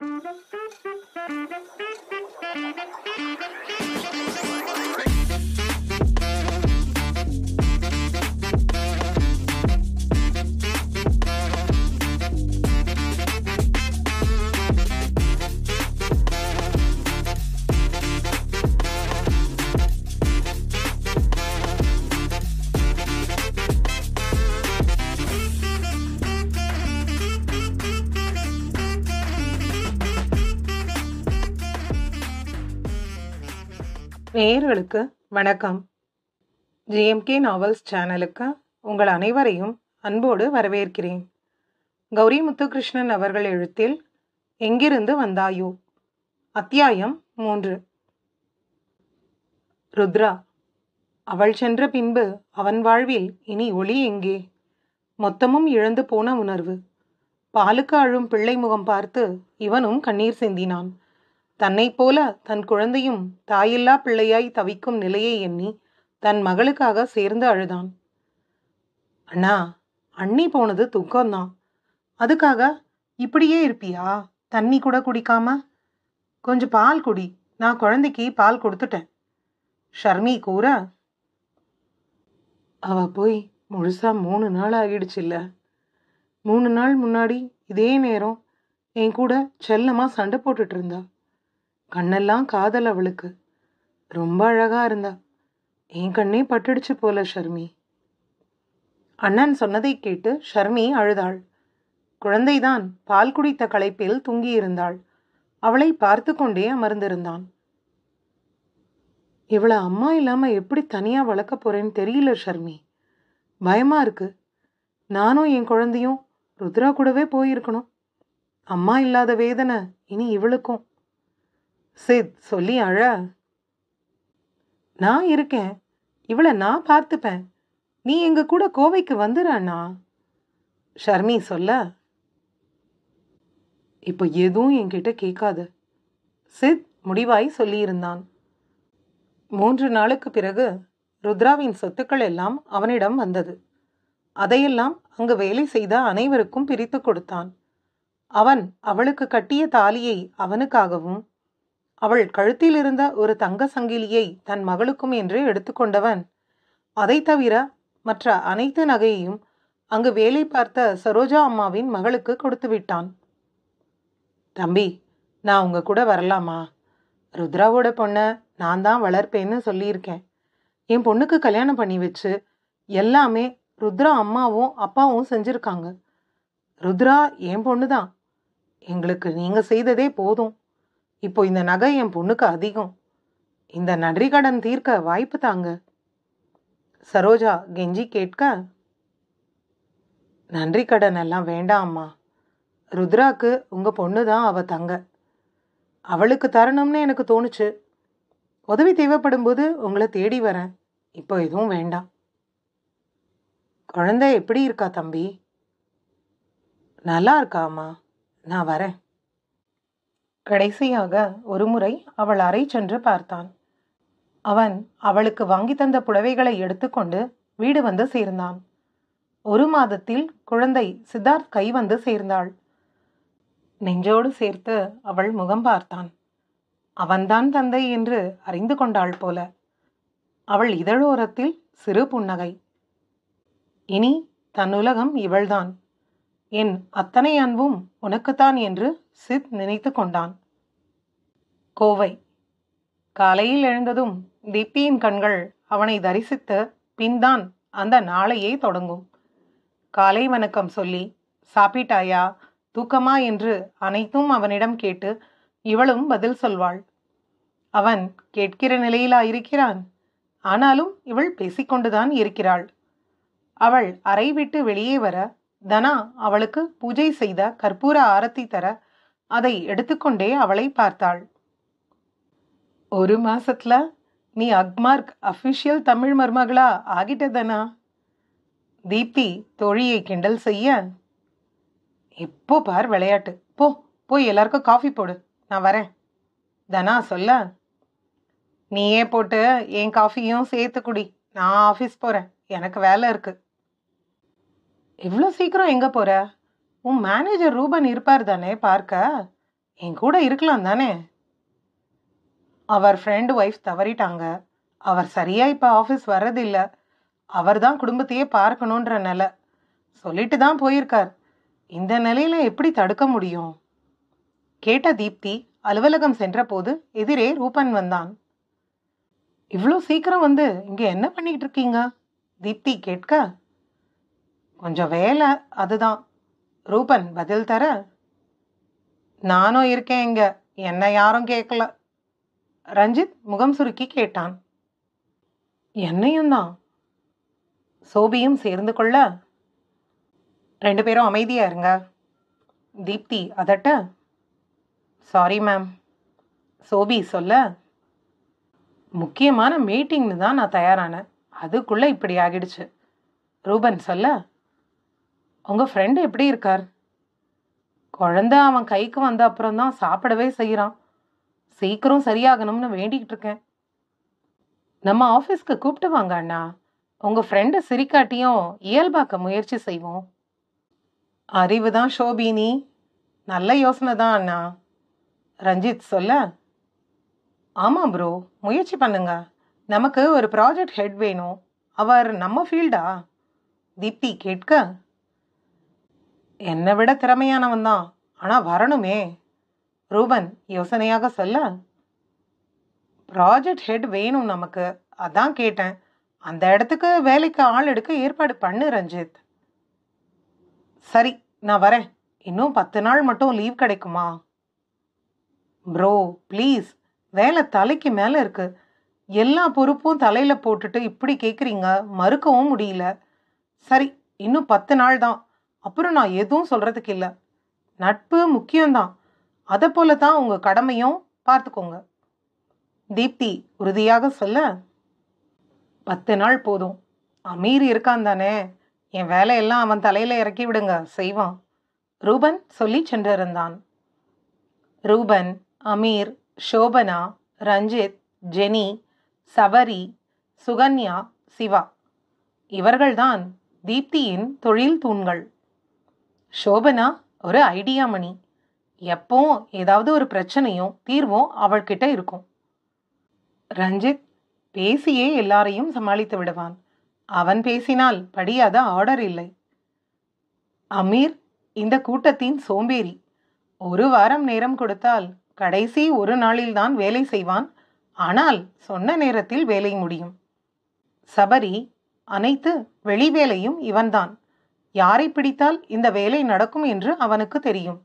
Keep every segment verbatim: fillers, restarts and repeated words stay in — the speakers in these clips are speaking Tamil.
நேயர்களுக்கு வணக்கம். ஜிஎம்கே நாவல்ஸ் சேனலுக்கு உங்கள் அனைவரையும் அன்போடு வரவேற்கிறேன். கௌரி முத்துகிருஷ்ணன் அவர்கள் எழுத்தில் எங்கிருந்து வந்தாயோ, அத்தியாயம் மூன்று. ருத்ரா. அவள் சென்ற பின்பு அவன் வாழ்வில் இனி ஒளி எங்கே? மொத்தமும் இழந்து போன உணர்வு. பாலுக்கு அழும் பிள்ளை முகம் பார்த்து இவனும் கண்ணீர் சிந்தினான். தன்னைப் போல தன் குழந்தையும் தாயில்லா பிள்ளையாய் தவிக்கும் நிலையை எண்ணி தன் மகளுக்காக சேர்ந்து அழுதான். அண்ணா, அண்ணி போனது துக்கம்தான். அதுக்காக இப்படியே இருப்பியா? தண்ணி கூட குடிக்காம? கொஞ்சம் பால் குடி, நான் குழந்தைக்கு பால் கொடுத்துட்டேன், ஷர்மி கூற. அவ போய் முழுசா மூணு நாள் ஆகிடுச்சு இல்ல. மூணு நாள் முன்னாடி இதே நேரம் என் கூட செல்லமா சண்டை போட்டுட்டு இருந்தா. கண்ணெல்லாம் காதல் அவளுக்கு. ரொம்ப அழகா இருந்தா. என் கண்ணே பட்டுடுச்சு போல ஷர்மி. அண்ணன் சொன்னதை கேட்டு ஷர்மி அழுதாள். குழந்தைதான் பால் குடித்த களைப்பில் தூங்கியிருந்தாள். அவளை பார்த்து கொண்டே அமர்ந்திருந்தான். இவளை அம்மா இல்லாம எப்படி தனியா வளர்க்க போறேன்னு தெரியல ஷர்மி. பயமா இருக்கு. நானும் என் குழந்தையும் ருத்ரா கூடவே போயிருக்கணும். அம்மா இல்லாத வேதனை இனி இவளுக்கும். சித் சொல்லி அழ. நான் இருக்கேன், இவளை நான் பார்த்துப்பேன், நீ எங்க கூட கோவைக்கு வந்துடுறா ஷர்மி சொல்ல. இப்போ எதுவும் என்கிட்ட கேட்காத, சித் முடிவாய் சொல்லியிருந்தான். மூன்று நாளுக்கு பிறகு ருத்ராவின் சொத்துக்கள் எல்லாம் அவனிடம் வந்தது. அதையெல்லாம் அங்கு வேலை செய்த அனைவருக்கும் பிரித்து கொடுத்தான். அவன் அவளுக்கு கட்டிய தாலியை அவனுக்காகவும் அவள் கழுத்தில் இருந்த ஒரு தங்க சங்கிலியை தன் மகளுக்கும் என்று எடுத்துக்கொண்டவன் அதை தவிர மற்ற அனைத்து நகையையும் அங்கு வேலை பார்த்த சரோஜா அம்மாவின் மகளுக்கு கொடுத்து விட்டான். தம்பி, நான் உங்க கூட வரலாமா? ருத்ராவோட பொண்ணை நான் தான் வளர்ப்பேன்னு சொல்லியிருக்கேன். என் பொண்ணுக்கு கல்யாணம் பண்ணி வச்சு எல்லாமே ருத்ரா அம்மாவும் அப்பாவும் செஞ்சிருக்காங்க. ருத்ரா என் பொண்ணு தான். எங்களுக்கு நீங்க செய்ததே போதும். இப்போ இந்த நகை என் பொண்ணுக்கு அதிகம். இந்த நன்றி கடன் தீர்க்க வாய்ப்பு தாங்க, சரோஜா கெஞ்சி கேட்க. நன்றி கடன் எல்லாம் வேண்டாம் அம்மா. ருத்ராக்கு உங்க பொண்ணு தான் அவ தங்க. அவளுக்கு தரணும்னு எனக்கு தோணுச்சு. உதவி தேவைப்படும் போது உங்களை தேடி வரேன். இப்போ எதுவும் வேண்டாம். குழந்தை எப்படி இருக்கா தம்பி? நல்லா இருக்கா அம்மா, நான் வரேன். கடைசியாக ஒரு முறை அவள் அறை சென்று பார்த்தான். அவன் அவளுக்கு வாங்கி தந்த புடவைகளை எடுத்துக்கொண்டு வீடு வந்து சேர்ந்தான். ஒரு மாதத்தில் குழந்தை சித்தார்த் கை வந்து சேர்ந்தாள். நெஞ்சோடு சேர்த்து அவள் முகம் பார்த்தான். அவன்தான் தந்தை என்று அறிந்து கொண்டாள் போல. அவள் இதழோரத்தில் சிறு புன்னகை. இனி தன் உலகம் இவள்தான். என் அத்தனை அன்பும் உனக்குத்தான் என்று சித் நினைத்து கொண்டான். கோவை. காலையில் எழுந்ததும் தீப்தியின் கண்கள் அவனை தரிசித்து பின்தான் அந்த நாளையே தொடங்கும். காலை வணக்கம் சொல்லி சாப்பிட்டாயா, தூக்கமா என்று அனைத்தும் அவனிடம் கேட்டு இவளும் பதில் சொல்வாள். அவன் கேட்கிற நிலையிலா இருக்கிறான். ஆனாலும் இவள் பேசிக்கொண்டுதான் இருக்கிறாள். அவள் அறை விட்டு வெளியே வர தனா அவளுக்கு பூஜை செய்த கற்பூர ஆரத்தி தர அதை எடுத்துக்கொண்டே அவளை பார்த்தாள். ஒரு மாசத்துல நீ அக்மார்க் அஃபிஷியல் தமிழ் மருமகளா ஆகிட்டதனா? தீப்தி தோழியை கிண்டல் செய்ய. எப்போ பார் விளையாட்டு. போ போய் எல்லாருக்கும் காஃபி போடு, நான் வரேன், தனா சொல்ல. நீயே போட்டு என் காஃபியும் சேர்த்து குடி, நான் ஆஃபீஸ் போறேன், எனக்கு வேலை இருக்கு. இவ்வளோ சீக்கிரம் எங்கே போகிற? உன் மேனேஜர் ரூபன் இருப்பார் தானே பார்க்க? என் கூட இருக்கலாம் தானே? அவர் ஃப்ரெண்டு ஒய்ஃப் தவறிட்டாங்க. அவர் சரியா இப்போ ஆஃபீஸ் வர்றதில்ல. அவர் தான் குடும்பத்தையே பார்க்கணுன்ற நிலை. சொல்லிட்டு தான் போயிருக்கார். இந்த நிலையில எப்படி தடுக்க முடியும்? கேட்ட தீப்தி அலுவலகம் சென்றபோது எதிரே ரூபன் வந்தான். இவ்வளோ சீக்கிரம் வந்து இங்க என்ன பண்ணிட்டு இருக்கீங்க? தீப்தி கேட்க, கொஞ்சம் வேலை, அதுதான். ரூபன் பதில் தர, நானும் இருக்கேன் இங்க, என்ன யாரும் கேட்கல. ரஞ்சித் முகம் சுருக்கி கேட்டான். என்னையும் தான். சோபியும் சேர்ந்து கொள்ள, ரெண்டு பேரும் அமைதியா இருங்க. தீப்தி அதட்ட, சாரி மேம். சோபி சொல்ல, முக்கியமான மீட்டிங்னு தான் நான் தயாரானேன், அதுக்குள்ள இப்படி ஆகிடுச்சு. ரூபன் சொல்ல, உங்க ஃப்ரெண்டு எப்படி இருக்கார்? குழந்தை அவன் கைக்கு வந்த அப்புறம் தான் சாப்பிடவே செய்கிறான். சீக்கிரம் சரியாகணும்னு வேண்டிக்கிட்டு இருக்கேன். நம்ம ஆஃபீஸ்க்கு கூப்பிட்டு வாங்க அண்ணா. உங்க ஃப்ரெண்டை சிரிக்காட்டியும் இயல்பாக்க முயற்சி செய்வோம். அறிவு தான் ஷோபினி. நல்ல யோசனை தான் அண்ணா. ரஞ்சித் சொல்ல, ஆமாம் ப்ரோ, முயற்சி பண்ணுங்க. நமக்கு ஒரு ப்ராஜெக்ட் ஹெட் வேணும். அவர் நம்ம ஃபீல்டா? தீப்தி கேட்க, என்னை விட திறமையானவன் தான், ஆனால் வரணுமே. ரூபன் யோசனையாக சொல்ல, ப்ராஜெக்ட் ஹெட் வேணும் நமக்கு, அதான் கேட்டேன். அந்த இடத்துக்கு வேலைக்கு ஆள் எடுக்க ஏற்பாடு பண்ணு ரஞ்சித். சரி, நான் வரேன். இன்னும் பத்து நாள் மட்டும் லீவ் கிடைக்குமா? ப்ரோ ப்ளீஸ், வேலை தலைக்கு மேலே இருக்கு. எல்லா பொறுப்பும் தலையில் போட்டுட்டு இப்படி கேட்குறீங்க, மறுக்கவும் முடியல. சரி, இன்னும் பத்து நாள் தான், அப்புறம் நான் எதுவும் சொல்கிறதுக்கு இல்லை. நட்பு முக்கியம்தான், அதை போல தான் உங்கள் கடமையும், பார்த்துக்கோங்க. தீப்தி உறுதியாக சொல்ல, பத்து நாள் போதும். அமீர் இருக்கான் தானே, என் வேலையெல்லாம் அவன் தலையில் இறக்கி விடுங்க, செய்வான். ரூபன் சொல்லி சென்றிருந்தான். ரூபன், அமீர், ஷோபனா, ரஞ்சித், ஜெனி, சபரி, சுகன்யா, சிவா, இவர்கள்தான் தீப்தியின் தொழில் தூண்கள். ஷோபனா ஒரு ஐடியா மணி. எப்போ ஏதாவது ஒரு பிரச்சனையும் தீர்வும் அவள்கிட்ட இருக்கும். ரஞ்சித் பேசியே எல்லாரையும் சமாளித்து விடுவான். அவன் பேசினால் படியாத ஆர்டர் இல்லை. அமீர் இந்த கூட்டத்தின் சோம்பேறி. ஒரு வாரம் நேரம் கொடுத்தால் கடைசி ஒரு நாளில்தான் வேலை செய்வான். ஆனால் சொன்ன நேரத்தில் வேலை முடியும். சபரி அனைத்து வெளி வேலையும் இவன்தான். யாரை பிடித்தால் இந்த வேலை நடக்கும் என்று அவனுக்கு தெரியும்.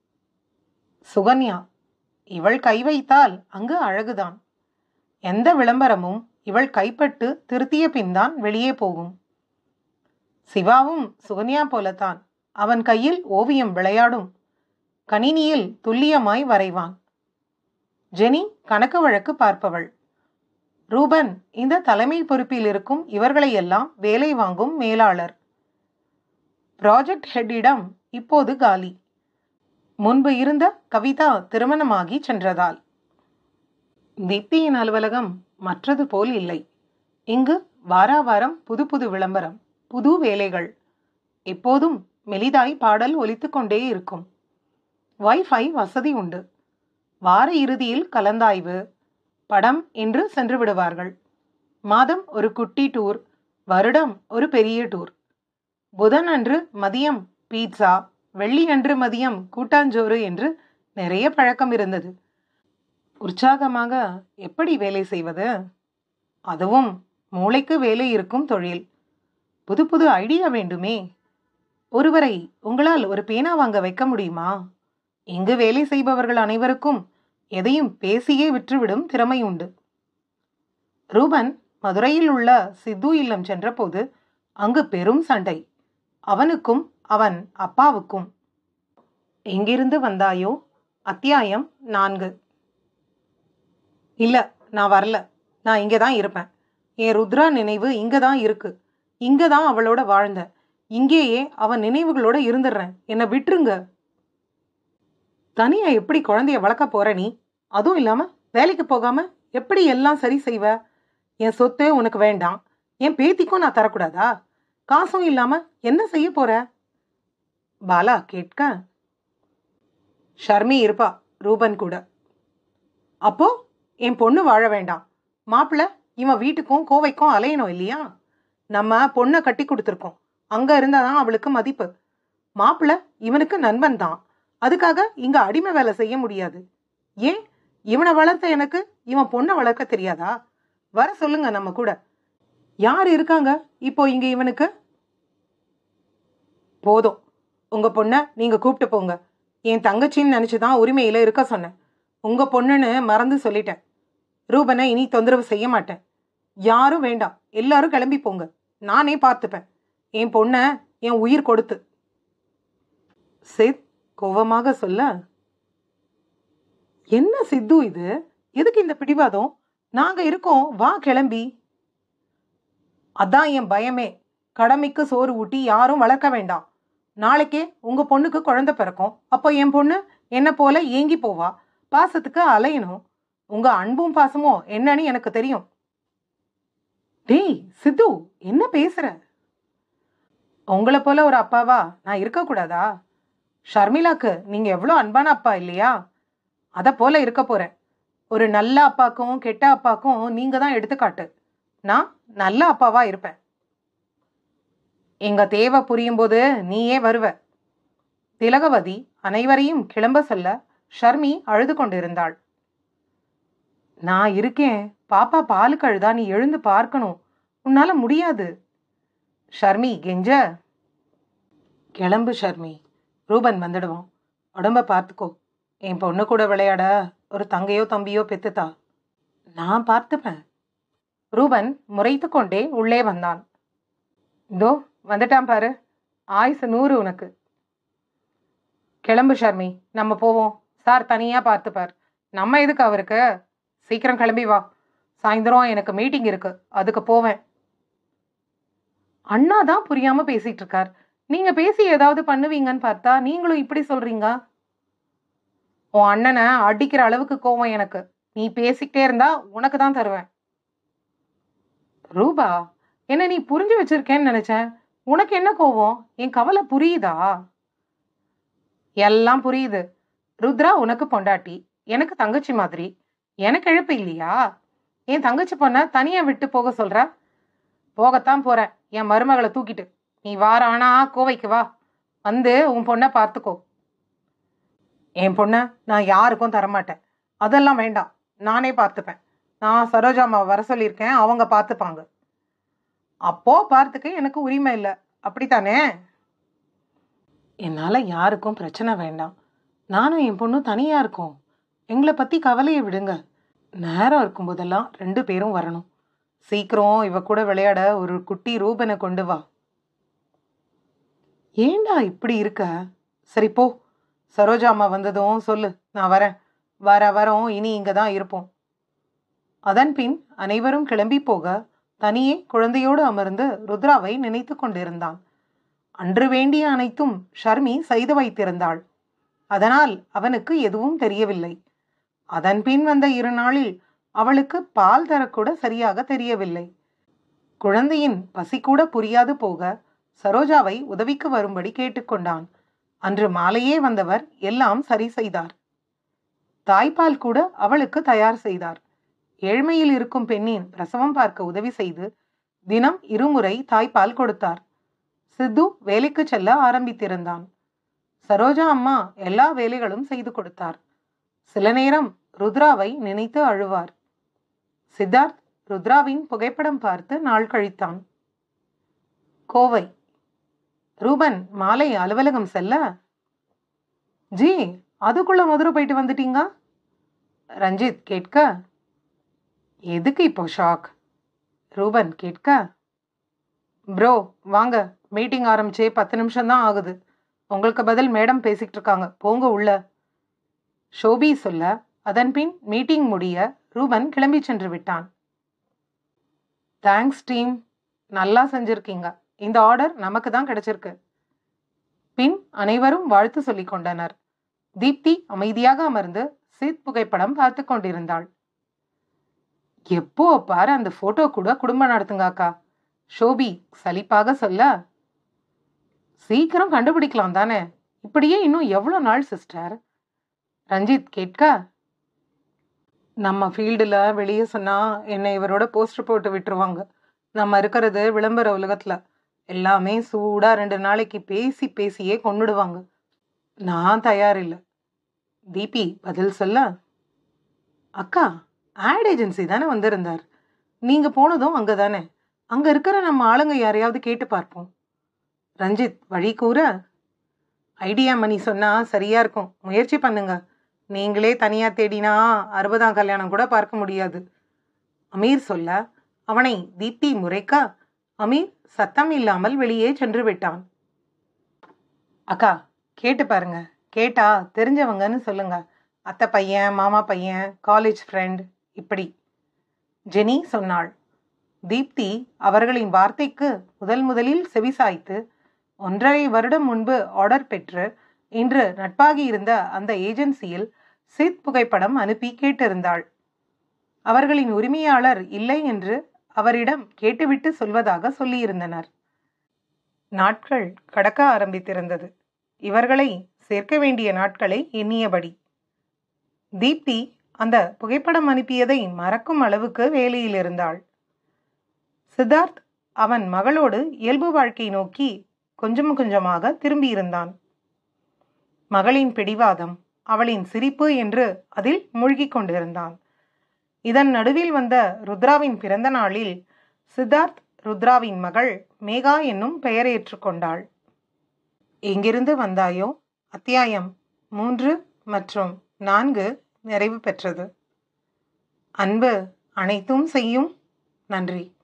சுகன்யா, இவள் கை வைத்தால் அங்கு அழகுதான். எந்த விளம்பரமும் இவள் கைப்பட்டு திருத்திய பின்தான் வெளியே போகும். சிவாவும் சுகன்யா போலத்தான். அவன் கையில் ஓவியம் விளையாடும். கணினியில் துல்லியமாய் வரைவான். ஜெனி கணக்கு வழக்கு பார்ப்பவள். ரூபன் இந்த தலைமை பொறுப்பில் இருக்கும் இவர்களையெல்லாம் வேலை வாங்கும் மேலாளர். ப்ராஜெக்ட் ஹெட்டிடம் இப்போது காலி. முன்பு இருந்த கவிதா திருமணமாகி சென்றதால். தீப்தியின் அலுவலகம் மற்றது போல் இல்லை. இங்கு வாராவாரம் புது புது விளம்பரம், புது வேலைகள். எப்போதும் மெலிதாய் பாடல் ஒலித்து கொண்டே இருக்கும். வைஃபை வசதி உண்டு. வார இறுதியில் கலந்தாய்வு, படம் என்று சென்று விடுவார்கள். மாதம் ஒரு குட்டி டூர், வருடம் ஒரு பெரிய டூர். புதன் அன்று மதியம் பீட்சா, வெள்ளி அன்று மதியம் கூட்டாஞ்சோறு என்று நிறைய பழக்கம் இருந்தது. உற்சாகமாக எப்படி வேலை செய்வது? அதுவும் மூளைக்கு வேலை இருக்கும் தொழில். புது புது ஐடியா வேண்டுமே. ஒருவரை உங்களால் ஒரு பேனா வாங்க வைக்க முடியுமா? இங்கு வேலை செய்பவர்கள் அனைவருக்கும் எதையும் பேசியே விற்றுவிடும் திறமை உண்டு. ரூபன் மதுரையில் உள்ள சித்து இல்லம் சென்றபோது அங்கு பெரும் சண்டை. அவனுக்கும் அவன் அப்பாவுக்கும். எங்கிருந்து வந்தாயோ? அத்தியாயம் நான்கு. இல்லை, நான் வரல. நான் இங்கே தான் இருப்பேன். என் ருத்ரா நினைவு இங்கே தான் இருக்கு. இங்கே தான் அவளோட வாழ்ந்த. இங்கேயே அவன் நினைவுகளோட இருந்துடுறேன். என்னை விட்டுருங்க. தனியா எப்படி குழந்தைய வளர்க்க போற நீ? அதுவும் இல்லாம வேலைக்கு போகாம எப்படி எல்லாம் சரி செய்வ? என் சொத்து உனக்கு வேண்டாம், என் பேத்திக்கும் நான் தரக்கூடாதா? காசும் இல்லாம என்ன செய்ய போற? பாலா கேட்க, ஷர்மி இருப்பா, ரூபன் கூட. அப்போ என் பொண்ணு வாழ வேண்டாம், மாப்பிள்ள இவன் வீட்டுக்கும் கோவைக்கும் அலையணும் இல்லையா? நம்ம பொண்ணை கட்டி கொடுத்துருக்கோம், அங்க இருந்தாதான் அவளுக்கு மதிப்பு. மாப்பிள்ள இவனுக்கு நண்பன் தான், அதுக்காக இங்க அடிமை வேலை செய்ய முடியாது. ஏன் இவனை வளர்த்த எனக்கு இவன் பொண்ணை வளர்க்க தெரியாதா? வர சொல்லுங்க நம்ம கூட. யார் இருக்காங்க இப்போ இங்க இவனுக்கு? போதும், உங்க பொண்ணை நீங்க கூப்பிட்டு போங்க. என் தங்கச்சின்னு நினைச்சுதான் உரிமையில இருக்க சொன்னேன். உங்க பொண்ணுன்னு மறந்து சொல்லிட்டேன். ரூபனை இனி தொந்தரவு செய்ய மாட்டேன். யாரும் வேண்டாம், எல்லாரும் கிளம்பி போங்க, நானே பார்த்துப்பேன். என் பொண்ணை என் உயிர் கொடுத்து. சித் கோவமாக சொல்ல, என்ன சித்து இது? எதுக்கு இந்த பிடிவாதம்? நாங்க இருக்கோம், வா கிளம்பி. அதான் என் பயமே. கடமைக்கு சோறு ஊட்டி யாரும் வளர்க்க வேண்டாம். நாளைக்கே உங்க பொண்ணுக்கு குழந்தை பிறக்கும். அப்போ என் பொண்ணு என்ன போல ஏங்கி போவா, பாசத்துக்கு அலையணும். உங்க அன்பும் பாசமும் என்னன்னு எனக்கு தெரியும். டேய் சித்து, என்ன பேசுற? உங்களை போல ஒரு அப்பாவா நான் இருக்கக்கூடாதா? ஷர்மிளாக்கு நீங்க எவ்வளோ அன்பான அப்பா இல்லையா? அதை போல இருக்க போறேன். ஒரு நல்ல அப்பாக்கும் கெட்ட அப்பாக்கும் நீங்க தான் எடுத்துக்காட்டு. நான் நல்ல அப்பாவா இருப்பேன். எங்க தேவை புரியும் போது நீயே வருவ. திலகவதி அனைவரையும் கிளம்ப சொல்ல ஷர்மி அழுது கொண்டிருந்தாள். நான் இருக்கேன், பாப்பா பாலுக்கு அழுதா நீ எழுந்து பார்க்கணும், உன்னால முடியாது. ஷர்மி கெஞ்ச. கிளம்பு ஷர்மி, ரூபன் வந்துடுவோம், உடம்ப பார்த்துக்கோ. என் பொண்ணு கூட விளையாட ஒரு தங்கையோ தம்பியோ பெத்துத்தா, நான் பார்த்துப்பேன். ரூபன் முறைத்து கொண்டே உள்ளே வந்தான். இதோ வந்துட்டான் பாரு, ஆயுசு நூறு உனக்கு. கிளம்பு ஷர்மி, நம்ம போவோம். சார் தனியா பார்த்துப்பார், நம்ம எதுக்கு அவருக்கு? சீக்கிரம் கிளம்பி வா, சாயந்தரம் எனக்கு மீட்டிங் இருக்கு, அதுக்கு போவேன். அண்ணா தான் புரியாம பேசிட்டு இருக்கார், நீங்க பேசி ஏதாவது பண்ணுவீங்கன்னு பார்த்தா நீங்களும் இப்படி சொல்றீங்க. உன் அண்ணனை அடிக்கிற அளவுக்கு கோவம் எனக்கு. நீ பேசிக்கிட்டே இருந்தா உனக்கு தான் தருவேன். ரூபா, என்ன நீ புரிஞ்சு வச்சிருக்கேன்னு நினைச்சேன். உனக்கு என்ன கோவம்? என் கவலை புரியுதா? எல்லாம் புரியுது. ருத்ரா உனக்கு பொண்டாட்டி, எனக்கு தங்கச்சி மாதிரி. எனக்கு இழப்பு இல்லையா? என் தங்கச்சி பொண்ண தனியா விட்டு போக சொல்ற? போகத்தான் போறேன் என் மருமகளை தூக்கிட்டு. நீ வாரானா கோவைக்கு வா, வந்து உன் பொண்ணை பார்த்துக்கோ. என் பொண்ணை நான் யாருக்கும் தரமாட்டேன், அதெல்லாம் வேண்டாம், நானே பார்த்துப்பேன். நான் சரோஜாமா வர சொல்லியிருக்கேன், அவங்க பார்த்துப்பாங்க. அப்போ பார்த்துக்க எனக்கு உரிமை இல்லை, அப்படித்தானே? என்னால் யாருக்கும் பிரச்சனை வேண்டாம். நானும் என் பொண்ணும் தனியாக இருக்கோம். எங்களை பற்றி கவலையை விடுங்க. நேரம் இருக்கும்போதெல்லாம் ரெண்டு பேரும் வரணும். சீக்கிரம் இவ கூட விளையாட ஒரு குட்டி ரூபனை கொண்டு வா. ஏண்டா இப்படி இருக்க? சரி போ, சரோஜாமா வந்ததும் சொல்லு, நான் வரேன். வர வரோம் இனி இங்கே தான் இருப்போம். அதன் பின் அனைவரும் கிளம்பி போக தனியே குழந்தையோடு அமர்ந்து ருத்ராவை நினைத்து கொண்டிருந்தான். அன்று வேண்டிய அனைத்தும் ஷர்மி செய்து வைத்திருந்தாள். அதனால் அவனுக்கு எதுவும் தெரியவில்லை. அதன் பின் வந்த இரு நாளில் அவளுக்கு பால் தரக்கூட சரியாக தெரியவில்லை. குழந்தையின் பசி கூட புரியாது போக சரோஜாவை உதவிக்கு வரும்படி கேட்டுக்கொண்டான். அன்று மாலையே வந்தவர் எல்லாம் சரி செய்தார். தாய்ப்பால் கூட அவளுக்கு தயார் செய்தார். ஏழ்மையில் இருக்கும் பெண்ணின் பிரசவம் பார்க்க உதவி செய்து தினம் இருமுறை தாய்ப்பால் கொடுத்தார். சித்து வேலைக்கு செல்ல ஆரம்பித்திருந்தான். சரோஜா அம்மா எல்லா வேலைகளும் செய்து கொடுத்தார். சில நேரம் ருத்ராவை நினைத்து அழுவார். சித்தார்த் ருத்ராவின் புகைப்படம் பார்த்து நாள் கழித்தான். கோவை. ரூபன் மாலை அலுவலகம் செல்ல, ஜி அதுக்குள்ள மதுரை போயிட்டு வந்துட்டீங்க? ரஞ்சித் கேட்க, எதுக்கு இப்போ ஷாக்? ரூபன் கேட்க, ப்ரோ வாங்க, மீட்டிங் ஆரம்பிச்சே பத்து நிமிஷம் தான் ஆகுது. உங்களுக்கு பதில் மேடம் பேசிக்கிட்டு இருக்காங்க, போங்க உள்ள. ஷோபி சொல்ல அதன் பின் மீட்டிங் முடிய ரூபன் கிளம்பி சென்று விட்டான். தேங்க்ஸ் டீம், நல்லா செஞ்சிருக்கீங்க. இந்த ஆர்டர் நமக்கு தான் கிடைச்சிருக்கு. பின் அனைவரும் வாழ்த்து சொல்லிக் கொண்டனர். தீப்தி அமைதியாக அமர்ந்து சித் புகைப்படம் பார்த்து கொண்டிருந்தாள். எப்போ பாரு அந்த போட்டோ கூட குடும்பம் நடத்துங்க அக்கா, ஷோபி சலிப்பாக சொல்ல, சீக்கிரம் கண்டுபிடிக்கலாம் தானே, இப்படியே இன்னும் எவ்வளோ நாள் சிஸ்டர்? ரஞ்சித் கேட்க, நம்ம ஃபீல்டில் வெளியே சொன்னால் என்னை இவரோட போஸ்டர் போட்டு விட்டுருவாங்க. நம்ம இருக்கிறது விளம்பர உலகத்தில். எல்லாமே சூடாக ரெண்டு நாளைக்கு பேசி பேசியே கொண்டுடுவாங்க. நான் தயாரில்லை. தீபி பதில் சொல்ல, அக்கா, ஆட் ஏஜென்சி தானே வந்திருந்தார். நீங்கள் போனதும் அங்கே தானே. அங்கே இருக்கிற நம்ம ஆளுங்க யாரையாவது கேட்டு பார்ப்போம். ரஞ்சித் வழி கூற, ஐடியா மணி சொன்னால் சரியாக இருக்கும், முயற்சி பண்ணுங்க. நீங்களே தனியாக தேடினா அறுபதாம் கல்யாணம் கூட பார்க்க முடியாது. அமீர் சொல்ல, அவனை தீப்தி முறைக்க, அமீர் சத்தம் இல்லாமல் வெளியே சென்று விட்டான். அக்கா, கேட்டு பாருங்க. கேட்டா தெரிஞ்சவங்கன்னு சொல்லுங்க. அத்தை பையன், மாமா பையன், காலேஜ் ஃப்ரெண்ட், இப்படி ஜெனி சொன்னாள். தீப்தி அவர்களின் வார்த்தைக்கு முதல் முதலில் செவிசாய்த்து ஒன்றரை வருடம் முன்பு ஆர்டர் பெற்று இன்று நட்பாகி இருந்த அந்த ஏஜென்சியில் சித் புகைப்படம் அனுப்பி கேட்டிருந்தாள். அவர்களின் உரிமையாளர் இல்லை என்று அவரிடம் கேட்டுவிட்டு சொல்வதாக சொல்லியிருந்தனர். நாட்கள் கடக்க ஆரம்பித்திருந்தது. இவர்களை சேர்க்க வேண்டிய நாட்களை எண்ணியபடி. தீப்தி அந்த புகைப்படம் அனுப்பியதை மறக்கும் அளவுக்கு வேலையில் இருந்தாள். சித்தார்த் அவன் மகளோடு இயல்பு வாழ்க்கை நோக்கி கொஞ்சம் கொஞ்சமாக திரும்பியிருந்தான். மகளின் பிடிவாதம், அவளின் சிரிப்பு என்று அதில் மூழ்கி கொண்டிருந்தான். இதன் நடுவில் வந்த ருத்ராவின் பிறந்த நாளில் சித்தார்த் ருத்ராவின் மகள் மேகா என்னும் பெயர் ஏற்றுக்கொண்டாள். எங்கிருந்து வந்தாயோ அத்தியாயம் மூன்று மற்றும் நான்கு நிறைவு பெற்றது. அன்பு அனைத்தும் செய்யும். நன்றி.